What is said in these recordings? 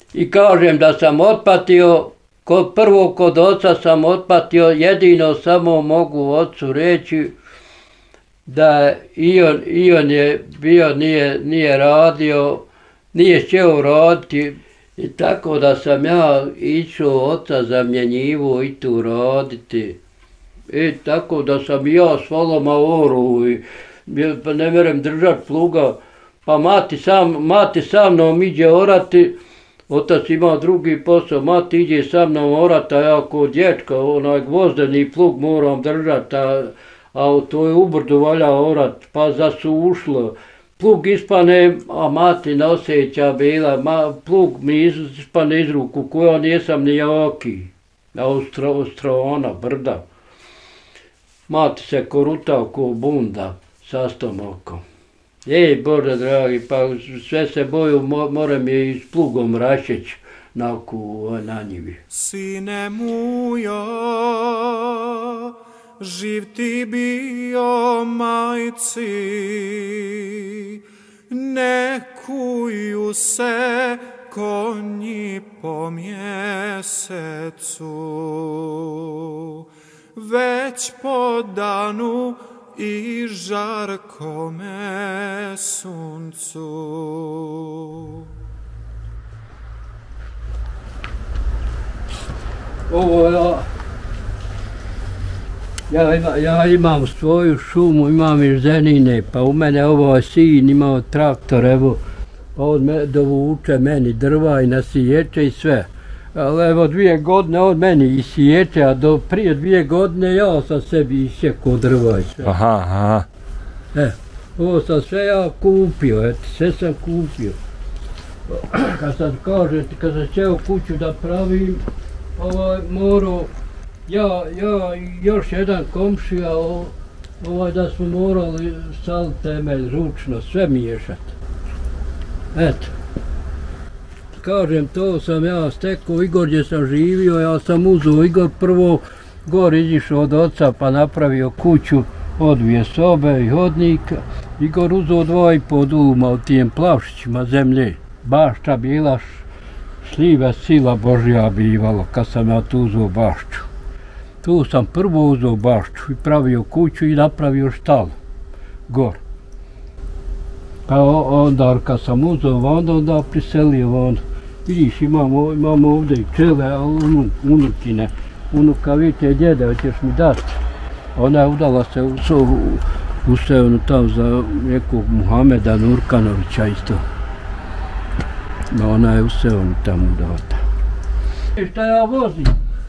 I kažem da sam otpatio, prvo kod oca sam otpatio, jedino samo mogu ocu reći da i on je bio, nije radio, nije htio raditi. I tako da sam ja išao oca zamjenjivo i tu raditi. I tako da sam i ja s voloma oru i ne merem držat pluga. Pa mati sa mnom iđe orati, otac ima drugi posao, mati iđe sa mnom orati, a ja kod dječka onaj gvozdeni plug moram držat, a to je u brdu valja orat, pa zasušlo. Plug ispane, a mati noseća bila, plug mi ispane iz ruku, koja nisam ni jaki, Austrona, brda. Mati se korutao ko bunda sa stomakom. Ej, Bože dragi, pa sve se boju, moram je i s plugom rašeć na njivi. Sine mujo, živ ti bio majci, ne kuju se konji po mjesecu, već po danu i žarkome suncu. Ovo ja imam svoju šumu, imam i ženine, pa u mene ovo je sin imao traktor, evo, on dovuče meni drva i nasiječe i sve. Ali evo 2 godine on meni isiječe, a do prije 2 godine ja sam sebi isjekao drva i sve. Aha. Ovo sam sve ja kupio, sve sam kupio. Kad sam htio kuću da pravim, morao, ja još jedan komšija, da smo morali sal temelj ručno, sve miješati. Eto. Kažem, to sam ja stekao, Igor gdje sam živio, ja sam uzeo Igor prvo, gor izišao od oca pa napravio kuću, od 2 sobe i hodnika. Igor uzeo 2,5 duma u tijem plavšićima zemlje. Bašća bila šljiva sila Božja bivalo, kad sam ja tu uzeo bašću. Tu sam prvo uzeo bašću i pravio kuću i napravio štalu, gor. Pa onda kad sam uzeo onda priselio. Vidiš, imamo ovdje i pčele, a unukine. Unuka, vidite, djede, hoćeš mi dati. Ona je udala se u Sevnu tam za nekog Muhameda Nurkanovića isto. Ona je u Sevnu tam udala. Šta ja vozim?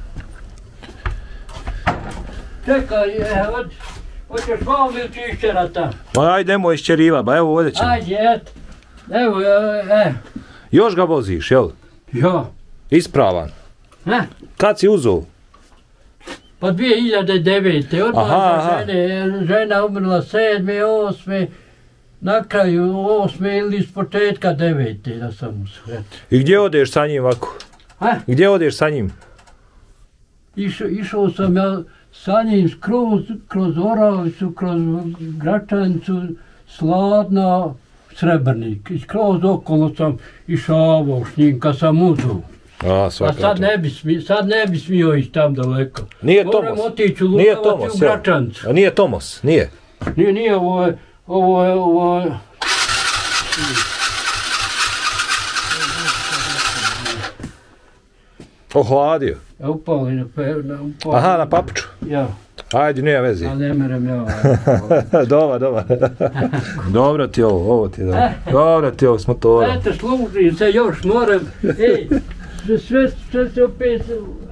Čekaj, hoćeš malo ili ću išćerat tam? Pa ajde, nemoj išćeriva, ba evo ovdje ćemo. Ajde, evo. Još ga voziš, jel? Ja. Ispravan. Kad si uzeo? Pa 2009. Odmah žena umrla 7. 8. Na kraju 8. ili iz početka 9. da sam usred. I gdje odeš sa njim ovako? Gdje odeš sa njim? Išao sam ja sa njim kroz Oravicu, kroz Gračanicu, Sladna, Srebrnik. I skroz okolo sam išao s njim kad sam uzeo. A sad ne bi smio ići tam daleko. Nije Tomos. Moram otići u Lukavac i u Gračanicu. A nije Tomos, nije? Nije, ovo je... Ohladio? Upali na Aha, na papuču? Ja. Ajde, nije vezi. A ne merem ja. Dobar. Dobro ti ovo ti je dobro. Dobro ti ovo s motorom. Eto, služim se još, moram. Sve se opet...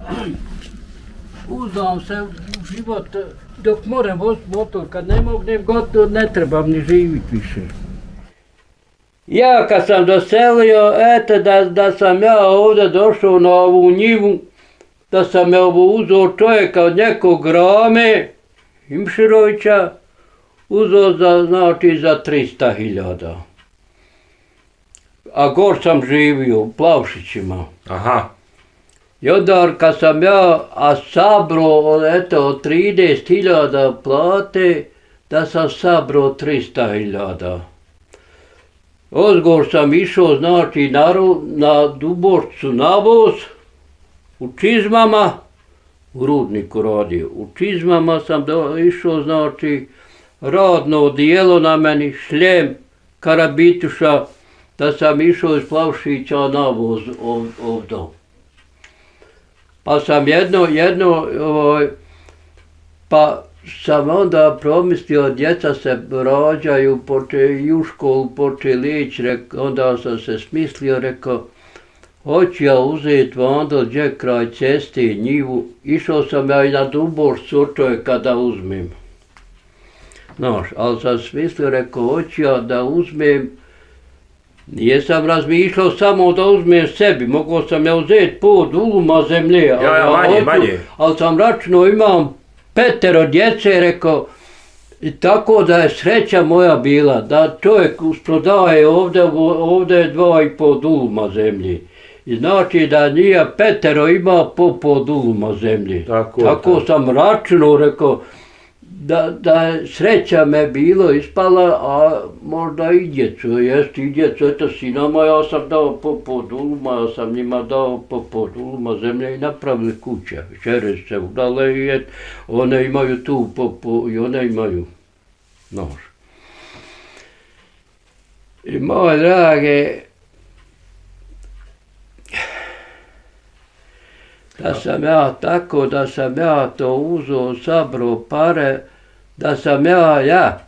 Uzdam se u život, dok moram voziti motor, kad ne mognem gotovo, ne trebam ni živit više. Ja kad sam doselio, eto da sam ja ovdje došao na ovu njivu, da sam je uzeo čovjeka od nekog Rame, Imširovića, uzeo za 300.000. A gor sam živio u Plavšićima. Aha. I onda kad sam ja sabro od 30.000 plate, da sam sabro 300.000. Ozgor sam išao, znači, na Duborcu na voz, u čizmama, u rudniku radio. U čizmama sam išao, znači, radno odijelo na meni, šljem, karabituša, da sam išao iz Plavšića na voz ovdje. Pa sam pa sam onda promislio, djeca se rađaju, i u školu počeli ići, onda sam se smislio, rekao, hoću ja uzeti vandal gdje kraj ceste njivu, išao sam ja i na Duborcu kada uzmem. Znaš, ali sam smislio, rekao, hoću ja da uzmem, nisam razmišljao samo da uzmem sebi, mogao sam ja uzeti pod uluma zemlje, ali sam računao, imam 5 djece, rekao, i tako da je sreća moja bila, da čovjek usprodaje ovdje 2,5 duluma zemlje. I znači da nije 5 ima po duluma zemlje. Tako sam računao, rekao, da je sreća me bilo ispala, a možda i djecu, i djecu, eto sinama ja sam dao po duluma, ja sam njima dao po duluma zemlje i napravili kuće. Večeras se udale i one imaju tu, i one imaju nož. I moje drage, da sam ja to uzeo, sabrao pare, da sam ja,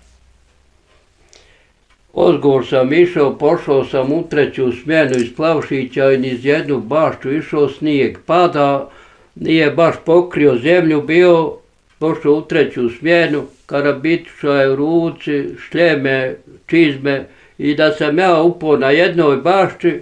ozgor sam išao, pošao sam u 3. smjenu iz Plavšića i niz jednu bašću išao, snijeg pada, nije baš pokrio zemlju bio, pošao u 3. smjenu, karabituša je u ruci, šljeme, čizme i da sam ja upao na jednoj bašći,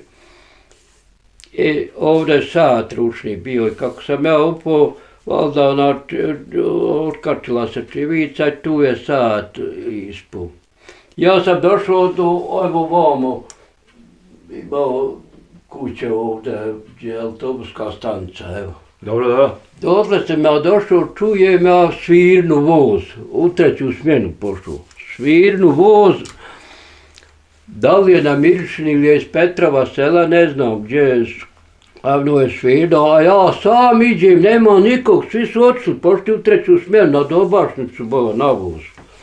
i ovdje sat ručni bio i kako sam ja upao, valjda otkačila se čivica i tu je sat ispao. Ja sam došao do vamo, imao kuće ovdje, gdje je autobuska stanica, evo. Dobro, da. Dotle sam ja došao, čujem ja svirnu voz, u 3. smjenu pošao. Svirnu voz, da li je na Miršini ili je iz Petrova sela, ne znam gdje je, glavno je svirno, a ja sam iđem, nema nikog, svi su otišli, pošli u 3. smjenu, na Dobašnicu, na voz.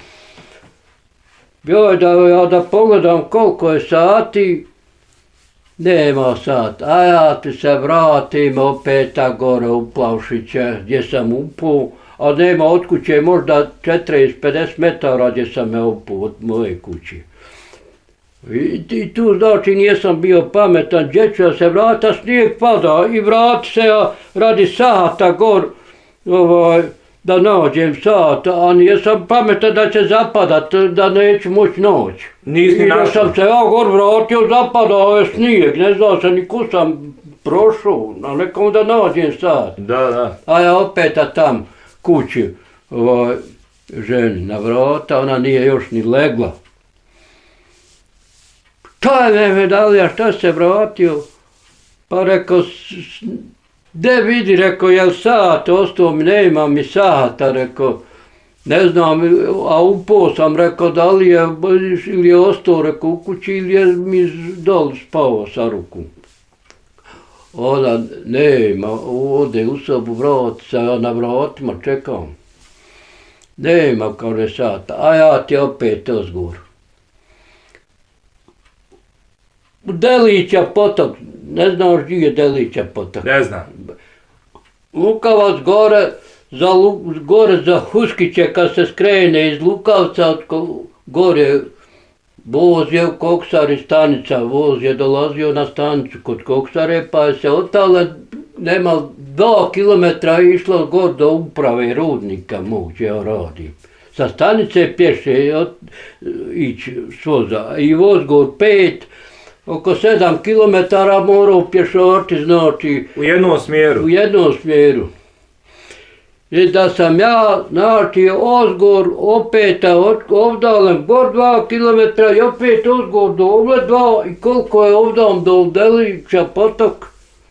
Joj, da pogledam koliko je sati, nema sat, a ja ti se vratim opet gore u Plavšiće gdje sam upao, a nema od kuće možda 40-50 metara gdje sam ja upao od moje kuće. I tu znači nisam bio pametan, gdje ću ja se vrata, snijeg pada i vrati se ja radi sata gor, da nađem sat, a nisam pametan da će zapadat, da neću moći naći. I da sam se ja gor vratio, zapadao je snijeg, ne znao sam ni ko sam prošao, na nekom da nađem sat. Da. A ja opet tam kući ženi na vrata, ona nije još ni legla. Šta je medalja, šta se vratio? Pa rekao, de vidi, rekao, jel sat, ostao mi, nema mi sata, rekao, ne znam, a upao sam, rekao, da li je, ili je ostao, rekao, u kući, ili je mi dol spao sa rukom. Ona, nema, ode u sobu, vrati se, ja na vratima čekam. Nema, kao ne sata, a ja ti opet ozgor. Delića potok, ne znaš gdje je Delića potok? Ne znam. Lukavac gore za Huskiće, kad se skrene iz Lukavca, gore voz je u Koksari stanica, voz je dolazio na stanicu kod Koksare, pa je se otala, nema 2 kilometra išlo gore do uprave rudnika mog gdje ja radim. Sa stanice pješe ići s voza i voz gore 5, oko 7 kilometara morao pješati, znači... U jednom smjeru? U jednom smjeru. I da sam ja, znači, ozgor, opet ovdalem, gor 2 kilometra i opet ozgor do ovdje 2, i koliko je ovdam do Delića potok?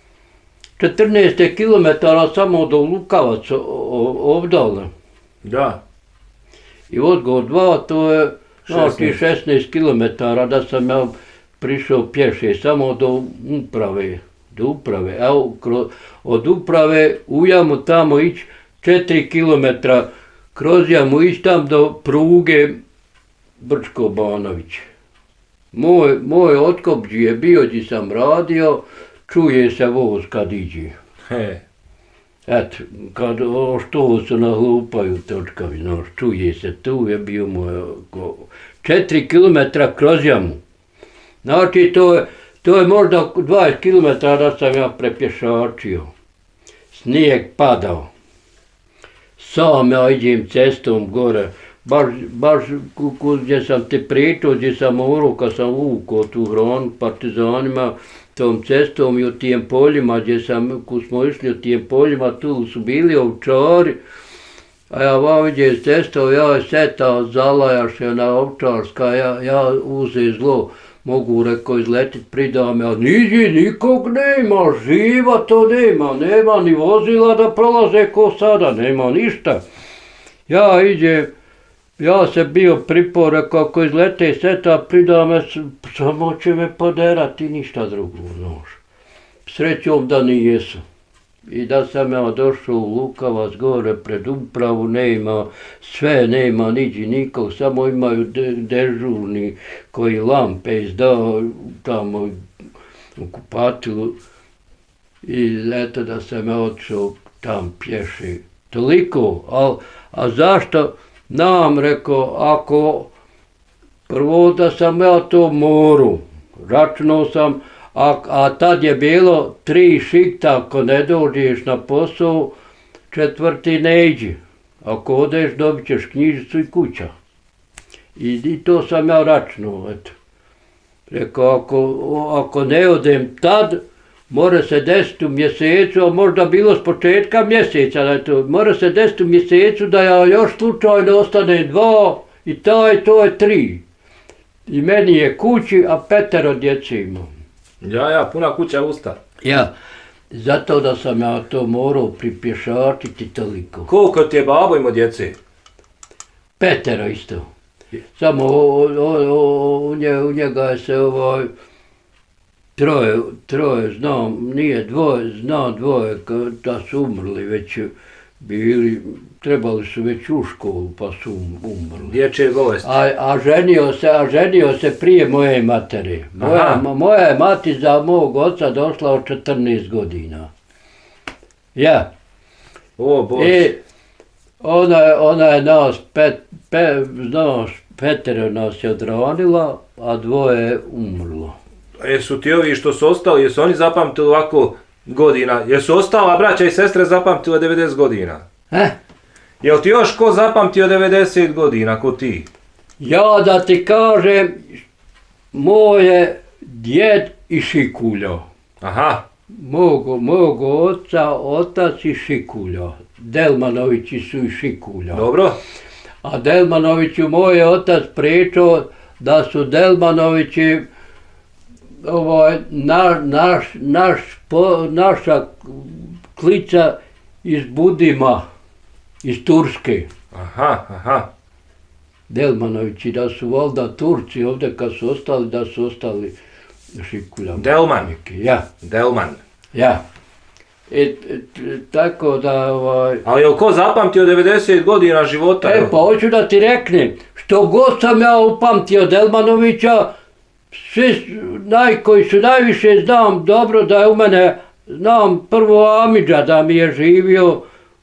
14 kilometara samo do Lukavac ovdalem. Da. I ozgor 2, to je, znači, 16 kilometara, da sam ja prišao pješe samo do uprave. Evo, od uprave u jamu tamo ići 4 kilometra, kroz jamu ići tam do pruge Brčko-Banović. Moj otkopđi je bio gdje sam radio, čuje se voz kad iđe. Eto, kad što se nahlupaju točkavi, znaš, čuje se, tu je bio moj 4 kilometra kroz jamu. Znači, to je možda 20 kilometara da sam ja prepješačio. Snijeg padao. Sam ja idem cestom gore, baš gdje sam te pričao, gdje sam morao kad sam vukao tu hranu partizanima, tom cestom i u tijem poljima, kad smo išli u tijem poljima, tu su bili ovčari, a ja vam idem cestom, ja je setao, zalajaše na ovčarska, ja uze zlo, mogu reko izletit pridao me, a niđi nikog nema, živa to nema ni vozila da prolaze ko sada, nema ništa. Ja idem, ja se bio pripao, reko ako izlete seta, pridao me, samo će me poderati, ništa drugo, znaš. Srećom da nijesu. I da sam ja došao u Lukavac gore pred upravu, nema niđi nikog, samo imaju dežurni koji lampe izdao tamo u kupatilu. I eto da sam ja otišao tam pješi. Toliko, a zašto nam rekao, ako prvo da sam ja to moru, računao sam, a tad je bilo 3 šikta, ako ne dođeš na posao, 4. ne iđi. Ako odeš, dobit ćeš knjižicu i kuća. I to sam ja računao, eto. Rekao, ako ne odem tad, mora se desiti u mjesecu, a možda bilo s početka mjeseca, eto, mora se desiti u mjesecu da ja još slučajno ostane 2 i to je 3. I meni je kući, a 5 djece imam. Ja, puna kuća usta. Ja, zato da sam ja to morao pripješačiti toliko. Koliko ti je babo imao djece? 5 isto. Samo u njega je se troje, znam, nije dvoje, znam dvoje da su umrli već bili, trebali su već u školu pa su umrli. Dječje bolesti. A ženio se prije moje matere. Moja je mati za mog oca došla od 14 godina. Ja. O Bože. I ona je nas, znaš, 5 nas je odranila, a 2 je umrlo. Jesu ti ovi što su ostali, jesu oni zapamtili ovako godina? Jesu ostala braća i sestre zapamtila 90 godina? Jel ti još ko zapamtio 90 godina, ko ti? Ja da ti kažem, moje djed i Šikulja. Aha. Mog otac i Šikulja. Delmanovići su i Šikulja. Dobro. A Delmanoviću moj otac pričao da su Delmanovići naša klica iz Budima, iz Turske. Aha. Delmanovići, da su valjda Turci ovdje kad su ostali, da su ostali Šikulja. Delman. Ja. Delman. Ja. Tako da... Ali je li ko zapamtio 90 godina života? Pa hoću da ti reknem, što god sam ja upamtio Delmanovića, svi koji su najviše znam dobro da je u mene, znam prvo Amidža da mi je živio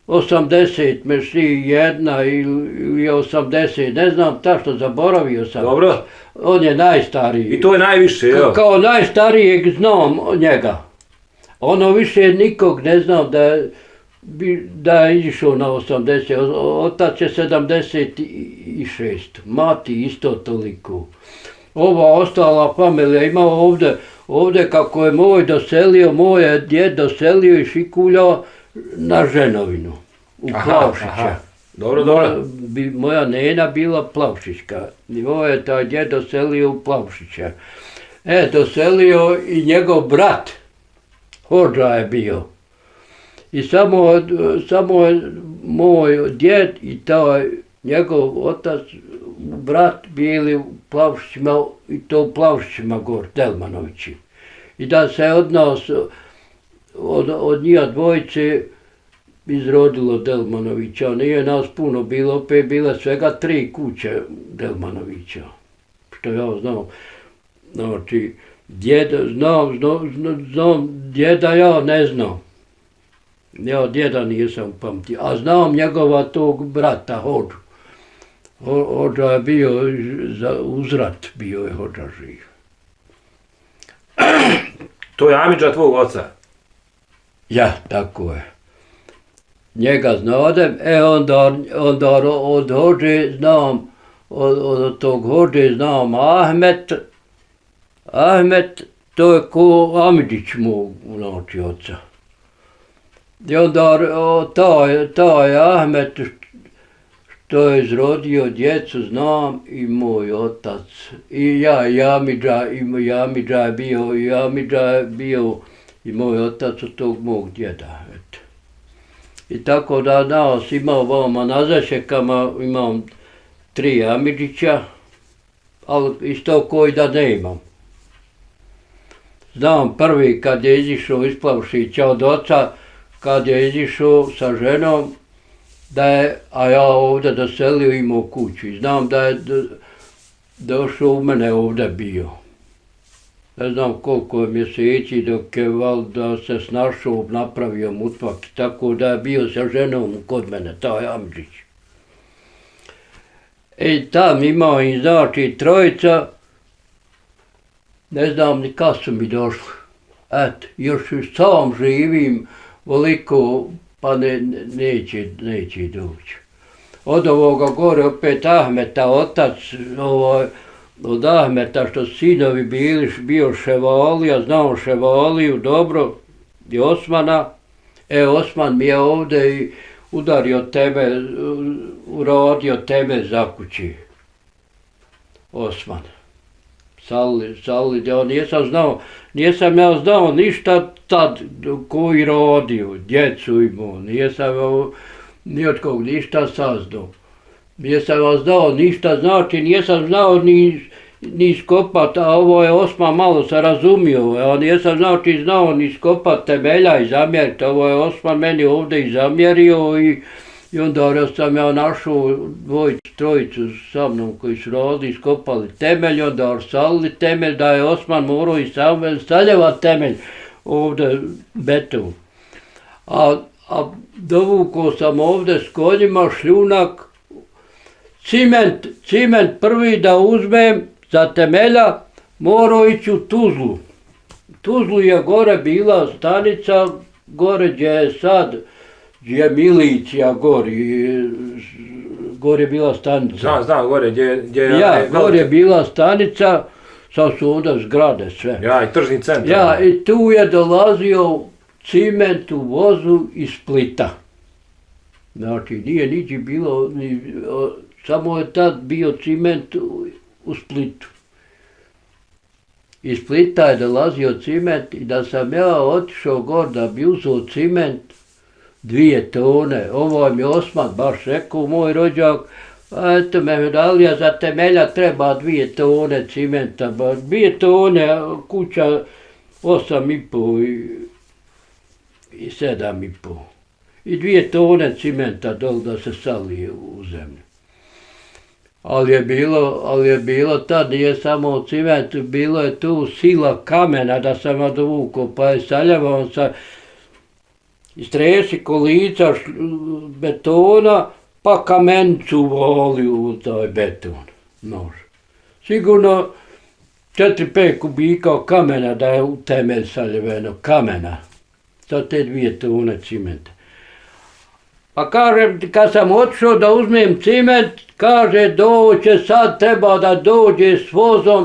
81 ili 80, ne znam tačno, zaboravio sam. Dobro. On je najstariji. I to je najviše, jel? Kao najstarijeg znam njega. Ono više nikog ne znam da je išao na 80, otac je 76, mati isto toliko. Ova ostala familija ima ovdje kako je moj djed doselio iz Šikulja na Ženovinu, u Plavšića. Dobro. Moja nena bila Plavšićka, i moj je taj djed doselio u Plavšića. Doselio i njegov brat, Hođa je bio. I samo moj djed i taj njegov otac brat bili u Plavšićima, i to u Plavšićima gor, Delmanovići. I da se od nas, od njih dvojice, izrodilo Delmanovića. Nije nas puno bilo, opet bile svega 3 kuće Delmanovića. Što ja znam. Znači, djeda, znam djeda, ja ne znam. Ja djeda nisam pamtio, a znam njegova tog brata, Hođu. Hođa je bio, za uzrat bio je Hođa živ. To je Amidža tvog oca? Ja, tako je. Njega znadem, onda od Hođe znam, od tog Hođe znam Ahmet. Ahmet, to je ko Amidžić mog, znači, oca. I onda taj Ahmet, što je izrodio djecu, znam, i moj otac. I ja, i Amidža je bio, i moj otac od tog mog djeda. Eto. I tako da nas ima ovama na Zašekama, imam 3 Amidžića, ali isto koji da ne imam. Znam prvi kad je izišao iz Plavšića od oca, kad je izišao sa ženom, a ja ovdje doselio imao kuću. I znam da je došao u mene ovdje bio. Ne znam koliko je mjeseci dok je valjda se snašao, napravio mutvak, tako da je bio sa ženom kod mene, taj Amidžić. I tam imao i znači 3, ne znam ni kad su mi došli. Eto, još sam živim, voliko, pa neće doći. Od ovoga gore opet Ahmeta, otac, od Ahmeta što sinovi bili, bio Ševalija, znao Ševaliju dobro, i Osmana. Osman mi je ovdje i udario tebe, uradio tebe za kući. Osman. Sali, ja nisam ja znao ništa tad koji rodio, djecu imao, nisam ni od kog ništa saznao. Nisam vas znao ništa, znači nisam znao ni iskopat, a ovo je Osman malo se razumio, a nisam znači znao ni iskopat temelja i zamjeriti, ovo je Osman meni ovdje i zamjerio i onda sam ja našao 2-3 sa mnom koji su radili, iskopali temelj, onda orsalili temelj, da je Osman morao i sam stavljati temelj ovdje beton. A dovukao sam ovdje s konjima šljunak, ciment prvi da uzmem za temelja, morao ići u Tuzlu. Tuzlu je gore bila stanica, gore gdje je sad, gdje je milicija gore je bila stanica. Znam, gore gdje je... Ja, gore je bila stanica, sad su ovdje zgrade sve. Ja, i tržni centar. Ja, i tu je dolazio ciment u vozu iz Splita. Znači, nije niđi bilo, samo je tad bio ciment u Splitu. Iz Splita je dolazio ciment i da sam ja otišao gor da bi uzeo ciment, 2 tone, ovo mi je Osman baš rekao, moj rođak, eto medalija za temelja treba 2 tone cimenta, 2 tone, kuća 8,5 i 7,5. I 2 tone cimenta dol da se salije u zemlju. Ali je bilo tad, nije samo ciment, bilo je tu sila kamena da sam ja dovukao, pa je saljavao sa istresi kolica betona, pa kamencu voli u taj beton, nož. Sigurno 4-5 kubika kamena da je u temelj saljeveno, kamena, sa te 2 tone cimenta. Pa kažem, kad sam otišao da uzmem ciment, kaže doće, sad treba da dođe s vozom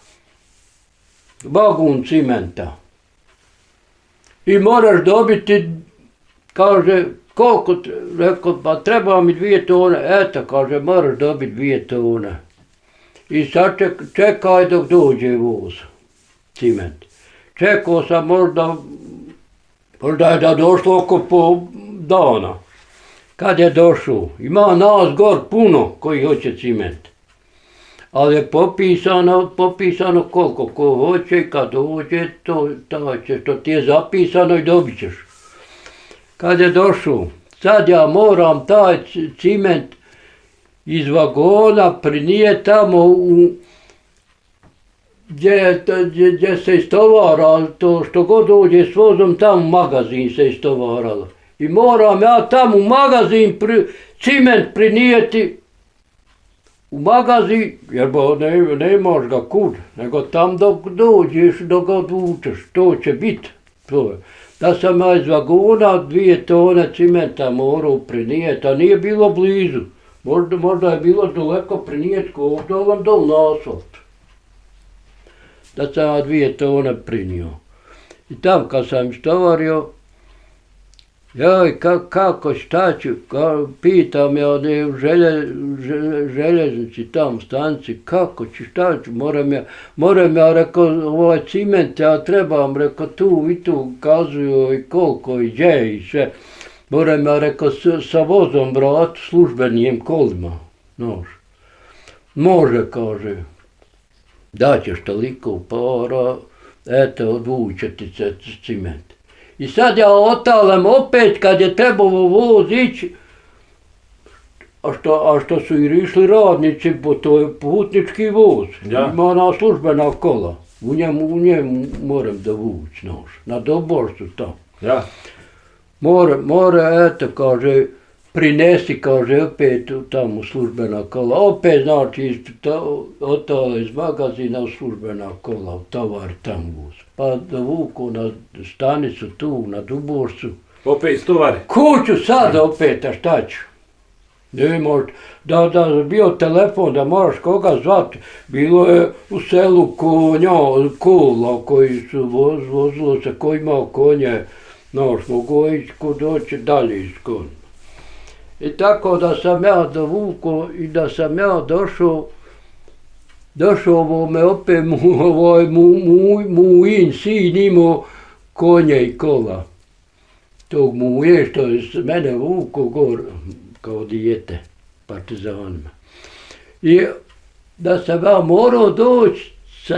vagun cimenta. I moraš dobiti, kaže, koliko, rekao, pa treba mi 2 tone, eto, kaže, moraš dobiti 2 tone. I sad čekaj dok dođe voz, ciment. Čekao sam možda je da došlo oko pol dana. Kad je došao, ima nas gor puno koji hoće ciment. Ali je popisano koliko ko hoće i kad dođe, to ti je zapisano i dobit ćeš. Kad je došao, sad ja moram taj ciment iz vagona prinijeti tamo gdje se istovara, to što god dođe s vozom, tamo u magazin se istovaralo. I moram ja tamo u magazin ciment prinijeti u magazin, jer nemaš ga kud, nego tam dok dođeš, dok ga odvučeš, to će biti. Da sam ja iz vagona 2 tone cimenta morao prinijeti, a nije bilo blizu. Možda je bilo daleko prinijeti dovoljno dol na asfalt. Da sam ja 2 tone prinio. I tam kad sam istovario, joj, kako, šta ću, pitam ja u željeznici tam stanici, kako ću, šta ću, moram ja, rekao, ovaj ciment ja trebam, rekao, tu i tu kazuju i koliko i gdje i sve. Moram ja, rekao, sa vozom vrat službenim kolima, nož. Može, kaže, daćeš toliko para, eto, odvuće ti se ciment. I sad ja otalem opet kad je trebao voz ići, a što su i išli radnici, to je putnički voz, ima ona službena kola, u njemu moram da vući nož, na doborcu tamo. More, eto, kaže, prinesi, kaže, opet tamo službena kola, opet znači otale iz magazina službena kola, tovar tamo voz. Pa dovuku na stanicu tu, na Duborcu. Opet stovari? Kuću sad opet, a šta ću? Ne može, da bio telefon, da moraš koga zvati, bilo je u selu kola koji su vozilo se, ko imao konje, nož mogu ići doći dalje iz konja. I tako da sam ja dovuko i da sam ja došao ovome opet mujin sin imao konje i kola. Tog muje što je mene vuko gor kao dijete partizanima. I da sam ja morao doći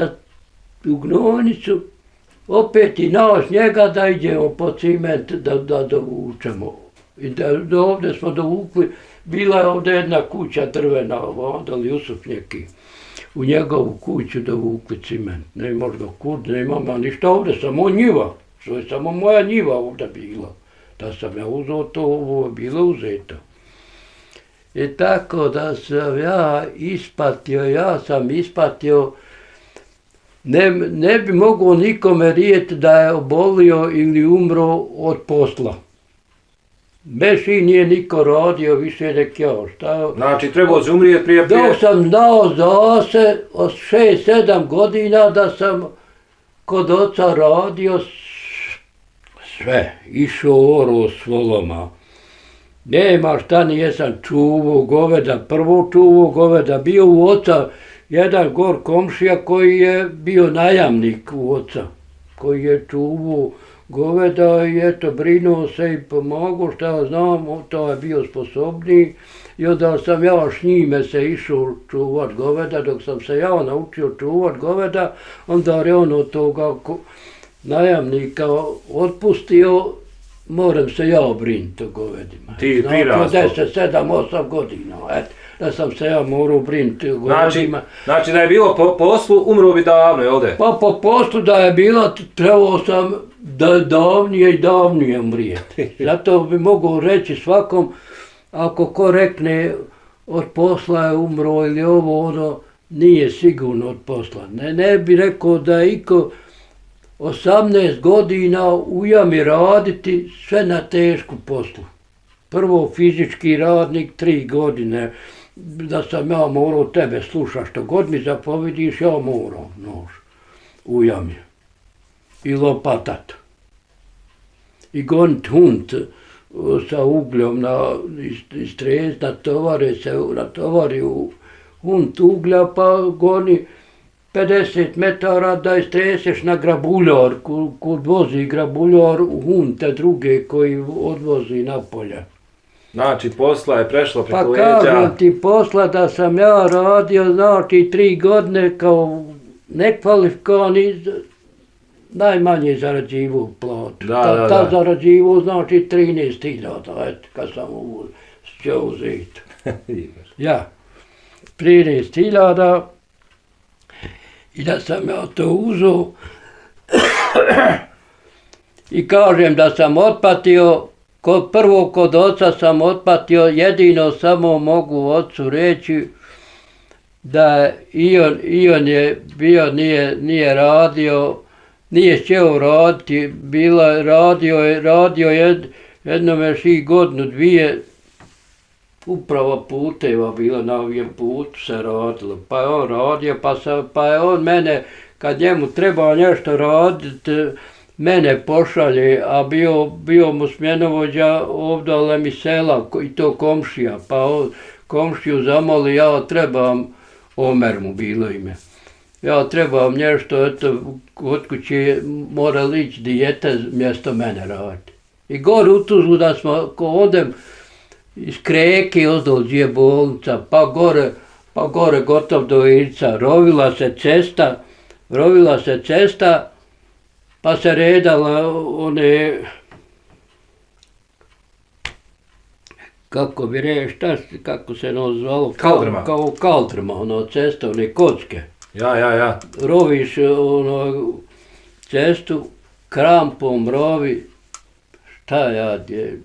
u gnojnicu opet i naš njega da idemo po ciment da dovučemo. I da ovdje smo dovukli, bila je ovdje jedna kuća drvena, onda li Jusuf neki. U njegovu kuću dovukli ciment. Ne možda kud, ne imam ništa ovdje, samo njiva. To je samo moja njiva ovdje bila. Da sam ja uzeo to, ovo je bilo uzeto. I tako da sam ja sam ispatio, ne bi mogao nikome rijeti da je obolio ili umro od posla. Beš i nije niko radio više nek ja ostao. Znači trebao se umrijeti prije... Dok sam znao za se od 6-7 godina da sam kod oca radio sve. Išao oro s voloma. Nema šta nijesam čuvao goveda, prvo čuvao goveda. Bio u oca jedan gor komšija koji je bio najamnik u oca. Koji je čuvao goveda i eto, brinuo se i pomogao, šta ja znam, to je bio sposobniji. I onda sam ja s njime se išao čuvat goveda, dok sam se ja naučio čuvat goveda, onda je on od toga najamnika otpustio, moram se ja brinuti o govedima. Ti prirastao? 7-8 godina, eto, da sam se ja morao brinuti o govedima. Znači da je bilo po poslu, umro bi davno, je ovdje? Pa po poslu da je bilo, trebao sam davnije umrijeti. Zato bi mogao reći svakom, ako ko rekne od posla je umro ili ovo, ono, nije sigurno od posla. Ne bi rekao da je iko 18 godina u jami raditi sve na tešku poslu. Prvo fizički radnik 3 godine, da sam ja morao tebe slušati, što god mi zapovediš, ja moram nož u jami. I lopatat. I gonit hunt sa ugljom iz trezna, natovari u hunt uglja, pa goni 50 metara da istreseš na grabuljar, kud vozi grabuljar u hunte druge koji odvozi na polja. Znači, posla je prešlo preko Pa leđa. kažem ti posla da sam ja radio, znači 3 godine kao nekvalifikovani, najmanje zarađivo u platu. Ta zarađivo znači 13.000, eto, kad sam ćeo uzeti. Ja, 13.000 i da sam ja to uzeo i kažem da sam otplatio, prvo kod oca sam otplatio, jedino samo mogu ocu reći da i on je bio, nije radio, nije htio raditi, radio jednome 6 godinu, 2 upravo puteva bilo, na ovom putu se radilo, pa je on radio, pa je on mene, kad njemu treba nešto raditi, mene pošalje, a bio mu smjenovođa ovdje mi sela i to komšija, pa komšiju zamoli, ja trebam, Omer mu bilo ime, ja trebam nešto, eto, kod kuće mora lići dijete mjesto mene raditi. I gore u Tuzlu da smo, ko odem iz Kreke, ozdol gdje je bolnica, pa gore gotov do Irca, rovila se cesta, pa se redala one, kako bi rekao, kako se ono zvalo? Kaldrma. Kao kaldrma, ono cesta, one kocke. Ja. Roviš ono cestu, krampom rovi, šta ja gdje.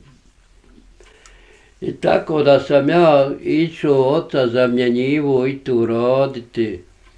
I tako da sam ja išao oca zamjenjivo i tu raditi.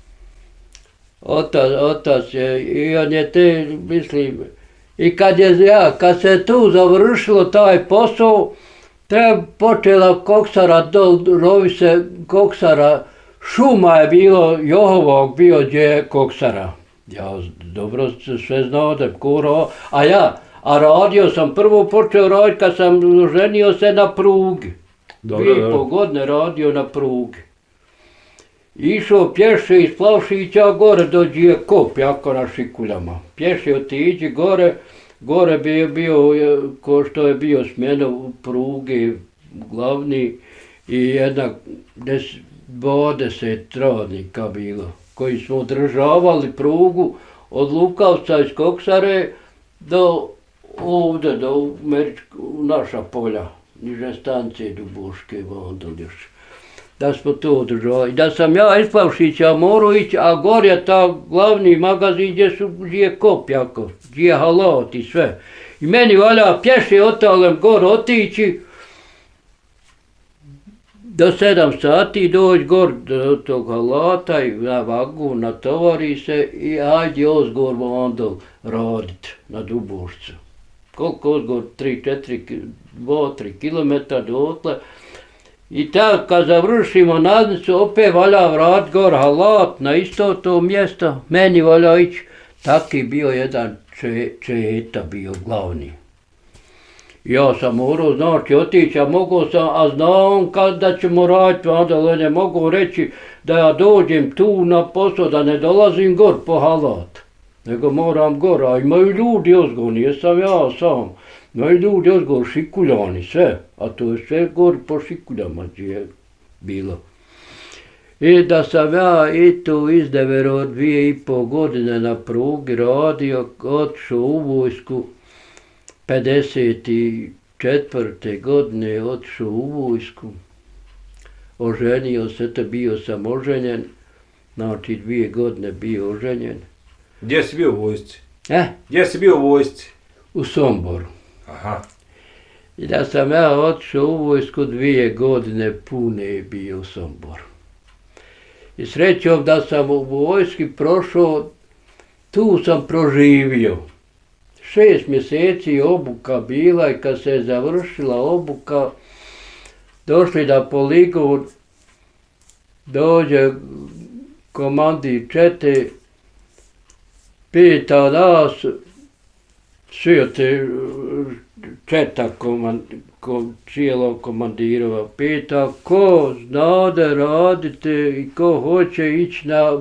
Otac je, i on je te, mislim, i kad se tu završilo taj posao, počela koksara, rovi se koksara, šuma je bilo, Johovog bio gdje je koksara. Ja dobro sve znao da je kuro, a radio sam, prvo počeo raditi kad sam ženio se na prugi. 2,5 godine radio na prugi. Išao pješe iz Plavšića gore dođe je kop, jako na Šikuljama. Pješe otiđi gore bi bio, ko što je bio smjena u pruge glavni i jedna 20 radnika bilo, koji smo održavali prugu od Lukavca iz Koksare do ovdje, do naša polja, niže stanice Dubuške, onda još. Da smo to održavali. Da sam ja iz Plavšića morao ići, a gore je ta glavni magazin gdje je kop jako, gdje je halat i sve. I meni valja pješe otalem gore otići, do 7 sati doći gore do tog halata i na vagu, natovari se i ajde ozgor onda raditi na Dubušcu. Koliko ozgor? 2-3 kilometra dotle. I tako kad završimo nadnicu, opet valja vrat gor halat na isto to mjesto, meni valja ići. Taki bio jedan Četa bio glavni. Ja sam morao znači otići, a znao on da ćemo raditi, onda ne mogu reći da ja dođem tu na posao, da ne dolazim gor po halat, nego moram gor, a imaju ljudi ozgo, nisam ja sam. Imaju ljudi ozgo, Šikuljani, sve, a to je sve gor po Šikuljama gdje je bilo. I da sam ja i tu izdevero 2,5 godine na prugi radio, otišao u vojsku, 54. godine otišao u vojsku, oženio se, bio sam oženjen, znači 2 godine bio oženjen. Gdje si bio u vojsci? Gdje si bio u vojsci? U Somboru. Aha. I da sam ja otišao u vojsku 2 godine pune bio u Somboru. I srećom da sam u vojski prošao, tu sam proživio. 6 mjeseci obuka bila i kad se je završila obuka, došli na poligon, dođe komandir čete, pita nas, svi od te četa cijelog komandirova, pita ko znade radite i ko hoće ići na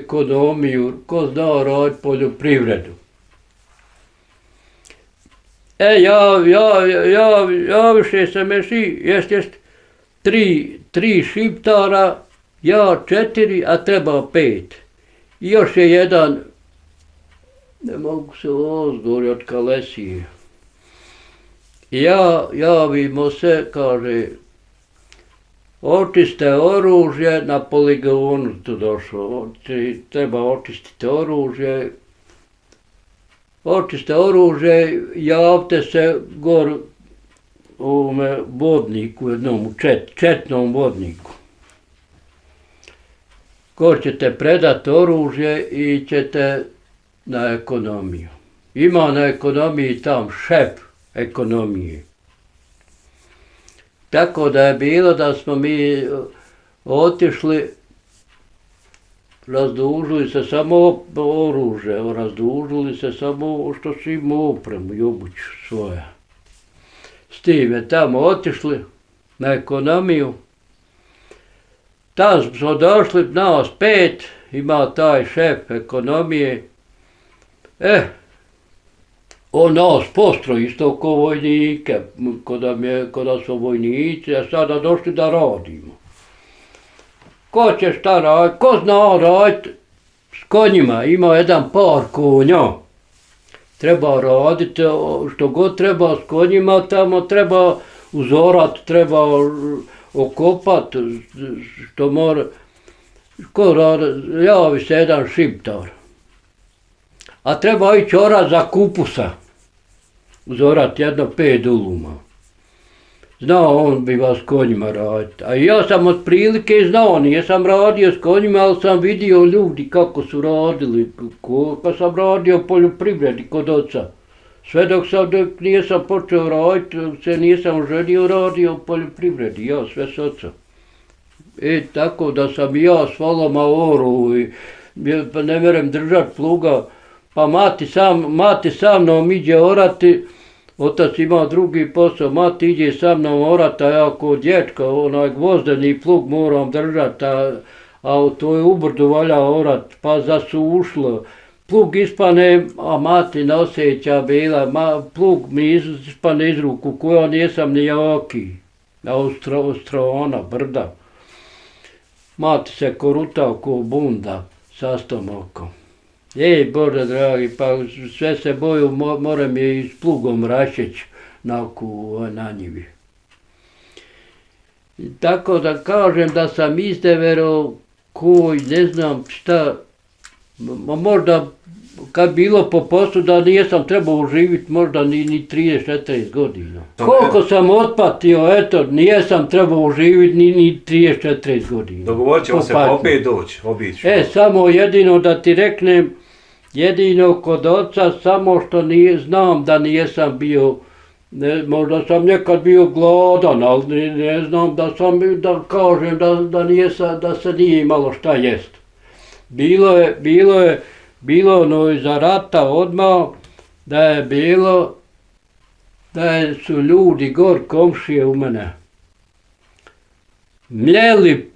ekonomiju, ko zna raditi poljoprivredu. javiše se meši, jest 3 šiptara, ja 4, a treba 5. I još je jedan, ne mogu se ozgori od Kalesije. Javimo se, kaže, očiste oružje, na poligonu tu došlo, treba očistiti oružje. Očiste oružje, javite se gor u ovome vodniku, jednom četnom vodniku. Gor ćete predati oružje i ćete na ekonomiju. Ima na ekonomiji tam šef ekonomije. Tako da je bilo da smo mi otišli, razdužili se samo oružje, razdužili se samo što su imali opremu i obuću svoja. S time tamo otišli na ekonomiju. Tamo smo došli, nas 5, ima taj šef ekonomije. On nas postroji isto ko vojnike, kada su vojnici, a sada došli da radimo. Ko će šta raditi, ko zna raditi s konjima, ima jedan par konja. Treba raditi što god treba s konjima, tamo treba uzorat, treba okopat, što mora. Ko radi, javi se jedan šiptar. A treba ići orat za kupusa, uzorat jedno 5 duluma. Znao on bi vas s konjima raditi. A ja sam otprilike znao, nisam radio s konjima, ali sam vidio ljudi kako su radili. Pa sam radio poljoprivredi kod oca. Sve dok nisam počeo raditi, se nisam ženio, radio u poljoprivredi, ja sve s ocom. Tako da sam i ja s volama oru i ne merem držati pluga. Pa mati sa mnom iđe orati. Otac ima drugi posao, mati iđe sa mnom orati, a ja kod dječka, onaj gvozdeni plug moram držati, a u toj ubrdu valja orati, pa zasušlo. Plug ispane, a mati noseća bila, plug mi ispane iz ruku, koja nisam ni jaki, Austrona, brda. Mati se koruta ko bunda sa stomakom. Bože dragi, pa sve se boju, moram je i s plugom rašeć na njivi. Tako da kažem da sam izdevero koji ne znam šta, možda kad bilo po poslu da nisam trebao živjeti možda ni 30-40 godina. Koliko sam otpatio, eto, nisam trebao živjeti ni 30-40 godina. Dogovorit ćemo se pa opet doći, obići. Samo jedino da ti reknem, jedino kod oca, samo što znam da nisam bio, možda sam nekad bio gladan, ali ne znam da kažem da se nije imalo šta jest. Bilo ono iza rata odmah, da je bilo, da su ljudi gor komšije u mene mljeli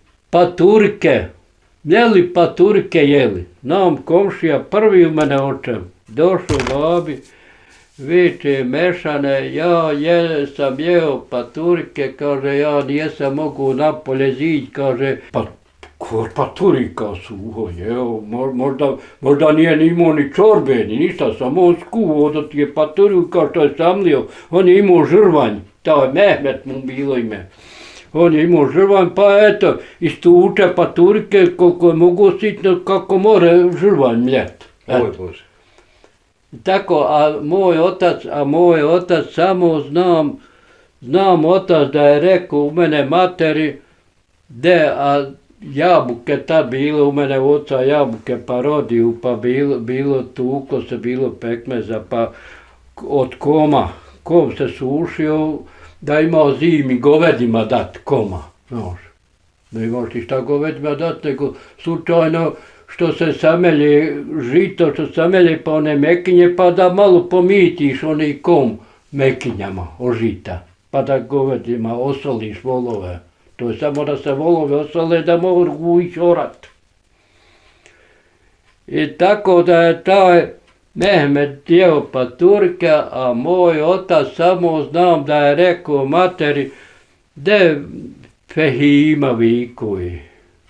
paturke jeli. Nam komšija prvi u mene očem, došao babi, viče mešane, ja sam jeo paturke, kaže, ja nisam mogu napolje zić, kaže, pa paturika su jeo, možda nije imao ni čorbe, ni ništa, samo on skuo da ti je paturika što je samlio, on je imao žrvanj, taj Mehmet mu bilo ime. On je imao žrvanj, pa eto, istuče paturike koliko je mogu sitno, kako more žrvanj mljet. Oj Bože. Tako, a moj otac samo znam otac da je rekao u mene materi, a jabuke tad bilo u mene oca jabuke parodiju, pa bilo tuko se, bilo pekmeza, pa od kom se sušio, da imao zimi govedima dat koma, znaš. Ne imaš ti šta govedima dat, nego slučajno što se samelje žito, što samelje pa one mekinje, pa da malo pomitiš onaj kom mekinjama od žita, pa da govedima osoliš volove. To je samo da se volove osole da mogu ići orat. I tako da je Mehmet jeo paturke, a moj otac samo znam da je rekao materi de Fehima vikuje.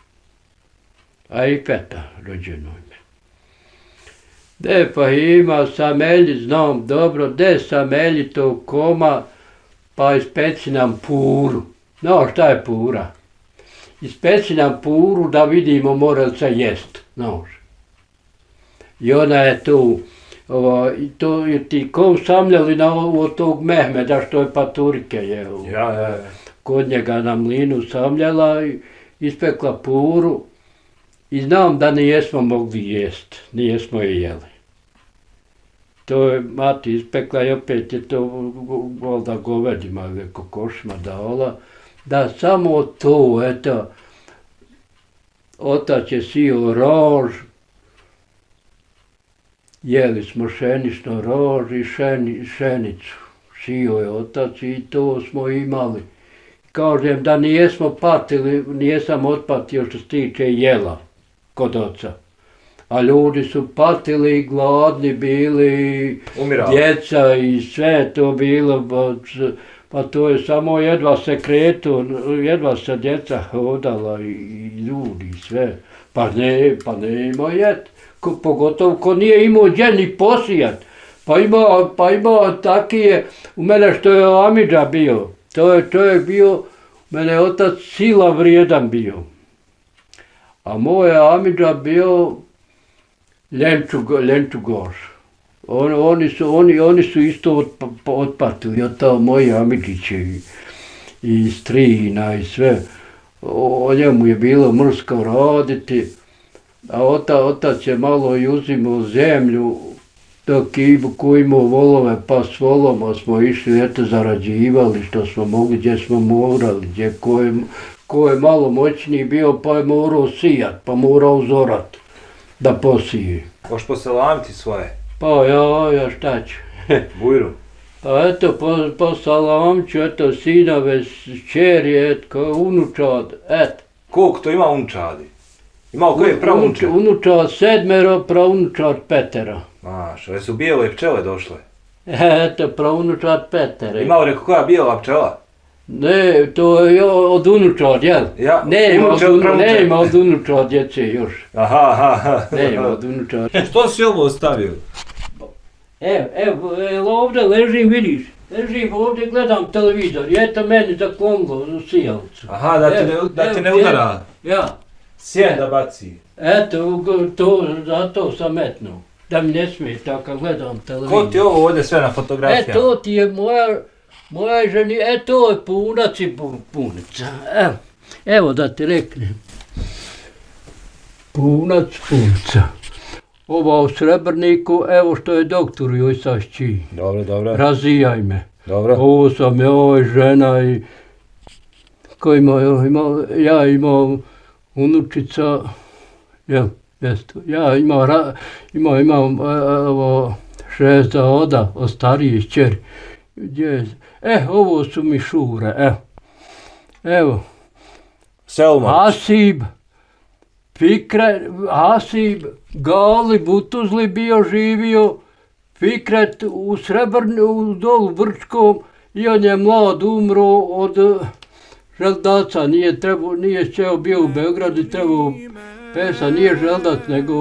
A i Feta rođeno ime. De Fehima samelji znam dobro, de samelji to koma pa ispeci nam puru. No šta je pura? Ispeci nam puru da vidimo mora li se jest. No. I ona je tu, to ti kom samljali od tog Mehmeda što je paturke jeo. Ja. Kod njega na mlinu samljala i ispekla puru i znam da nijesmo mogli jest, nijesmo je jeli. To je mati ispekla i opet je to voda govedima ili kokošima dala, da samo to, eto, otac je sio rož, jeli smo šenično rož i šenicu. Sio je otac i to smo imali. Kažem da nijesmo patili, nijesam otpatio što se tiče jela kod oca. A ljudi su patili, gladni bili, umirali. Djeca i sve to bilo. Pa to je samo jedva se kretu, jedva se djeca hodala i ljudi i sve. Pa ne imao jet. Pogotovo ko nije imao gdje ni posijat. Pa imao taki je, u mene što je Amidža bio, to je bio, mene otac sila vrijedan bio. A moj Amidža bio Ljenčugoš. Oni su isto otpatili, od to moji Amidžići i strina i sve. O njemu je bilo mrsko raditi. A otac je malo i uzimao zemlju, dok ko imao volove, pa s voloma smo išli, eto, zarađivali što smo mogli, gdje smo morali, gdje ko je malo moćniji bio, pa je morao sijat, pa morao zorat da posije. Hoš poselamiti svoje? Pa ja šta ću? Bujru? Pa eto, posalamću, eto, sinove, čeri, eto, unučad, eto. Koliko to ima unučadi? Imao koje pravunuče? Unučad 7, pravunučad 5. Maša, jesu bijele pčele došle? Eto, pravunučad 5. Imao reko koja bijela pčela? Ne, to je od unučad, jel? Ja, Nema od unučad djece još. Aha. Nema od unučad. Što si ovo ostavio? Evo, ovdje ležim, vidiš. Ležim ovdje, gledam televizor i eto meni zaklonilo u sijalicu. Aha, da ti ne udara? Ja. Sjen da baci. Eto, zato sam metnuo. Da mi ne smeta kad gledam televizor. Ko ti ovo ovdje sve na fotografijama? To ti je moja ženi, to je punac i punica. Evo da ti reknem. Punac, punica. Ova u Srebrniku, evo što je doktor joj sašći. Dobro. Razijaj me. Dobro. Ovo sam joj žena i ja imao unučica, ja imam 6 oda od starije čeri. Ovo su mi šure, evo. Selma. Hasib, Gali, Butuzli bio živio, Fikret u Srebrnu, dolu Vrčkom i on je mlad umro od želdaca, nije čeo bio u Beogradu, trebao pesa, nije želdac, nego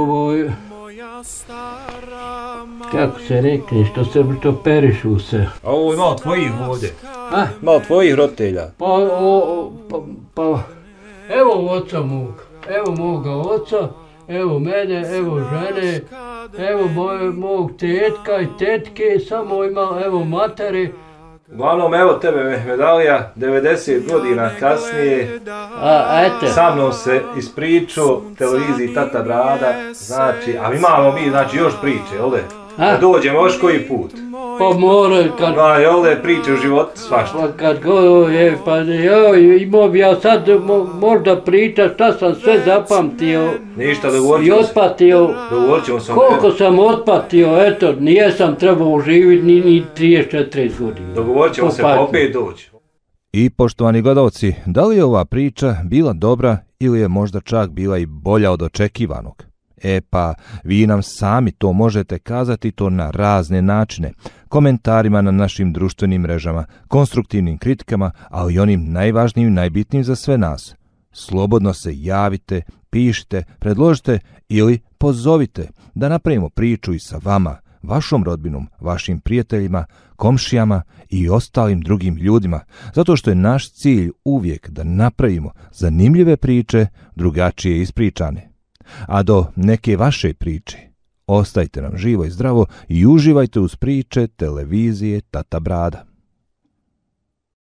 kako se rekne, što perišu se. A ovo je malo tvojih ovdje. Malo tvojih roditelja. Pa, evo oca mog, evo moga oca, evo mene, evo žene, evo mog tetka i tetke, samo ima, evo matere. Uglavnom, evo tebe Mehmedalija, 90 godina kasnije, sa mnom se ispričao televiziji Tata Brada, znači, a imamo mi, znači, još priče, jel' de? Da dođemo još koji put. Pa mora, kad... Jel' de, priče u životu, svašta. Pa kad imao bi ja sad možda pričat šta sam sve zapamtio. Ništa, dogovorit ćemo se. I otpatio. Dogovorit ćemo se. Koliko sam otpatio, eto, nijesam trebao živjeti ni 34 godine. Dogovorit ćemo se, pa opet doći. I poštovani gledalci, da li je ova priča bila dobra ili je možda čak bila i bolja od očekivanog? Pa vi nam sami to možete kazati to na razne načine, komentarima na našim društvenim mrežama, konstruktivnim kritikama, a i onim najvažnijim i najbitnijim za sve nas. Slobodno se javite, pišite, predložite ili pozovite da napravimo priču i sa vama, vašom rodbinom, vašim prijateljima, komšijama i ostalim drugim ljudima, zato što je naš cilj uvijek da napravimo zanimljive priče, drugačije ispričane. A do neke vaše priče, ostajte nam živo i zdravo i uživajte uz priče televizije Tata Brada.